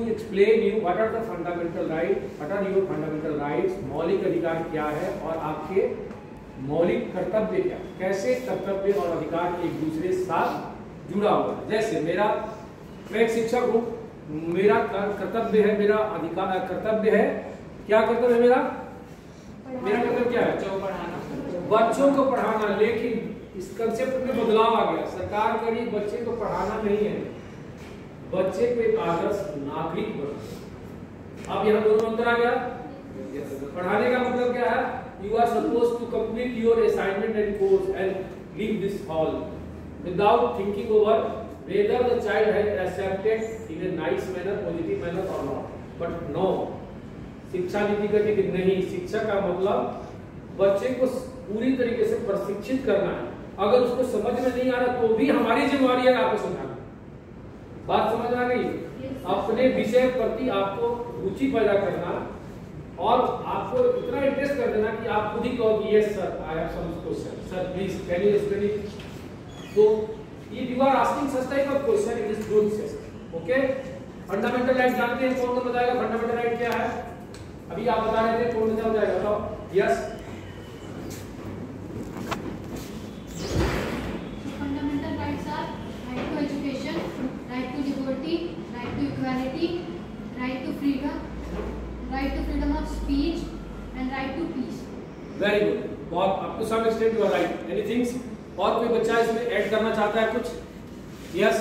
To explain you what are the fundamental right, what are your fundamental rights, मौलिक अधिकार क्या है और आपके मौलिक कर्तव्य क्या, कैसे कर्तव्य और अधिकार एक दूसरे के साथ जुड़ा हुआ है। जैसे मैं एक शिक्षक हूँ, मेरा कर्तव्य है, मेरा अधिकार कर्तव्य है, क्या कर्तव्य है मेरा कर्तव्य क्या है, बच्चों को पढ़ाना। लेकिन इस कंसेप्ट में बदलाव आ गया, सरकार कह रही बच्चे को पढ़ाना नहीं है, बच्चे को एक आदर्श नागरिक बनाना। अब यहाँ दोनों अंतर आ गया। पढ़ाने का मतलब क्या है, you are suppose to complete your assignment and course and leave this hall without thinking over whether the child has accepted in a nice manner, positive manner or not. But no, शिक्षा नीति कहती कि नहीं, शिक्षा का मतलब बच्चे को पूरी तरीके से प्रशिक्षित करना है। अगर उसको समझ में नहीं आ रहा तो भी हमारी जिम्मेदारी है आपको समझाना। बात समझ आ गई? अपने विषय प्रति आपको रुचि पैदा करना और आपको इतना इंटरेस्ट कर देना कि आप खुद ही कहो कि yes sir, I have some question, sir please can you explain it. तो if you are asking such type of question, it is good system. Okay? Fundamental right जानते हैं, कौन बताएगा फंडामेंटल राइट क्या है? अभी आप बता रहे थे, कौन बताएगा, बताओ। Yes, fundamental rights are right to education, right to liberty, right to equality, right to freedom of speech and right to peace. Very good, बहुत up to some extent you are right. Anything और कोई बच्चा इसमें add करना चाहता है कुछ? Yes,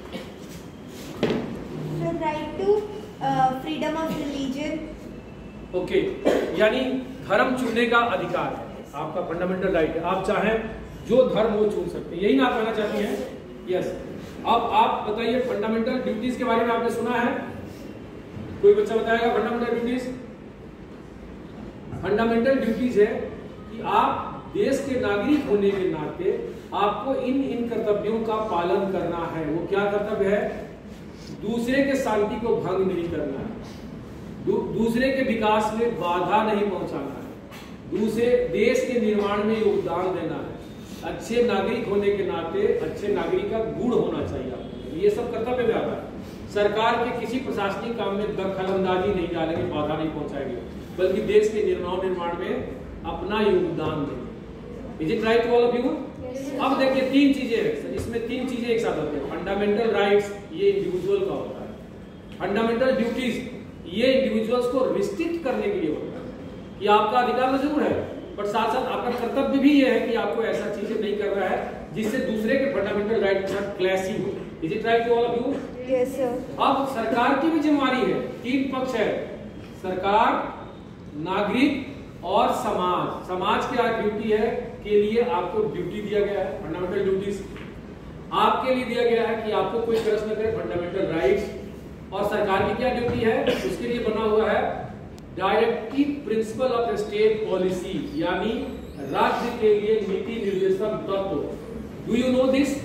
right to freedom of religion. Okay, यानी धर्म चुनने का अधिकार है, आपका फंडामेंटल राइट है। आप चाहें जो धर्म वो चुन सकते हैं, यही ना आप कहना चाहती हैं? यस। अब आप बताइए फंडामेंटल ड्यूटीज के बारे में आपने सुना है? कोई बच्चा बताएगा फंडामेंटल ड्यूटीज? फंडामेंटल ड्यूटीज है कि आप देश के नागरिक होने के नाते आपको इन कर्तव्यों का पालन करना है। वो क्या कर्तव्य है? दूसरे के शांति को भंग नहीं करना है, दूसरे के विकास में बाधा नहीं पहुंचाना है, दूसरे देश के निर्माण में योगदान देना है। अच्छे नागरिक होने के नाते अच्छे नागरिक का गुण होना चाहिए आपको, ये सब कर्तव्य में आता है। सरकार के किसी प्रशासनिक काम में दखलंदाजी नहीं डालेंगे, बाधा नहीं पहुंचाएंगे, बल्कि देश के निर्माण में अपना योगदान देंगे। Is it right to all of you? अब देखिए तीन चीजें हैं इसमें, तीन चीजें एक साथ होती हैं। फंडामेंटल राइट्स ये इंडिविजुअल का होता है, फंडामेंटल ड्यूटीज ये इंडिविजुअल्स को रिस्ट्रिक्ट करने के लिए होता है कि आपका अधिकार तो जरूर है, बट साथ साथ आपका कर्तव्य भी ये है कि आपको ऐसा चीजें नहीं कर रहा है जिससे दूसरे के फंडामेंटल राइट के साथ क्लैशिंग हो। Is it right to all of you? Yes sir. अब सरकार की भी जिम्मेदारी है, तीन पक्ष है, सरकार, नागरिक और समाज। समाज की ड्यूटी है के लिए आपको ड्यूटी दिया गया है, फंडामेंटल ड्यूटीज आपके लिए दिया गया है कि आपको कोई क्रॉस न करे, फंडामेंटल राइट्स। और सरकार की क्या ड्यूटी है? उसके लिए बना हुआ है directive principle of state policy, यानी राज्य के लिए नीति निर्देशक तत्व। Do you know this?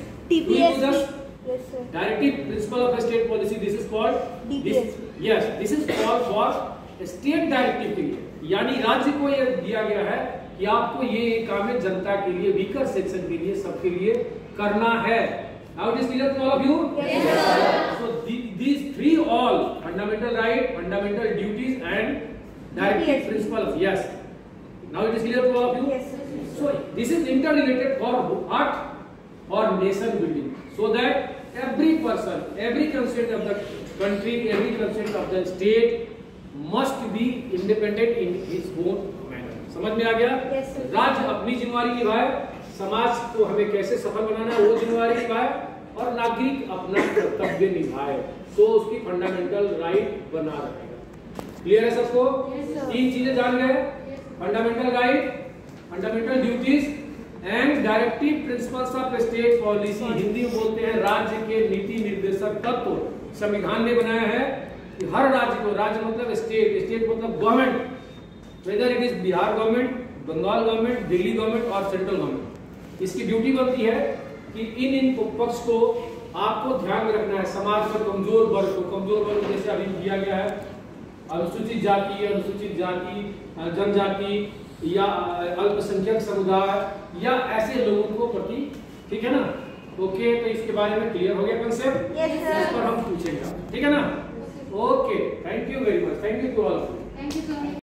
Directive principle of state policy, this is called DPS। Yes, this is called for state directive के लिए, यानी राज्य को यह दिया गया है कि आपको ये काम है जनता के लिए, वीकर सेक्शन के लिए, सबके लिए करना है। Now it is clear to all of you? Yes, sir. So these three all fundamental right, fundamental duties and directive principles. Yes. Now it is clear to all of you? Yes, sir. So this is interrelated for what? For nation building. So that every person, every constituent of the country, every constituent of the state must be independent in his own manner. समझ में आ गया? Yes, sir. राज्य अपनी जिम्मेदारी निभाए, समाज को हमें कैसे सफल बनाना है वो जिम्मेदारी निभाए, और नागरिक अपना कर्तव्य निभाए, तो उसकी फंडामेंटल राइट बना रहेगा। क्लियर है सबको? Yes, sir. तीन चीजें जान गए, fundamental right, fundamental duties and directive principles of state policy. Hindi में बोलते हैं राज्य के नीति निर्देशक तत्व। संविधान ने बनाया है कि हर राज्य को, राज्य मतलब स्टेट, स्टेट मतलब government, whether it is Bihar government, Bengal government, Delhi government और सेंट्रल गवर्नमेंट, इसकी ड्यूटी बनती है कि इन पक्ष को आपको ध्यान में रखना है। समाज का कमजोर वर्ग जैसे अभी दिया गया है, अनुसूचित जाति, अनुसूचित जाति, जनजाति या अल्पसंख्यक समुदाय या ऐसे लोगों को प्रति, ठीक है ना? ओके, तो इसके बारे में क्लियर हो गया कंसेप्ट? Yes, sir. इस पर हम पूछेंगे, ठीक है ना? Okay. Thank you to all of you. Thank you, sir.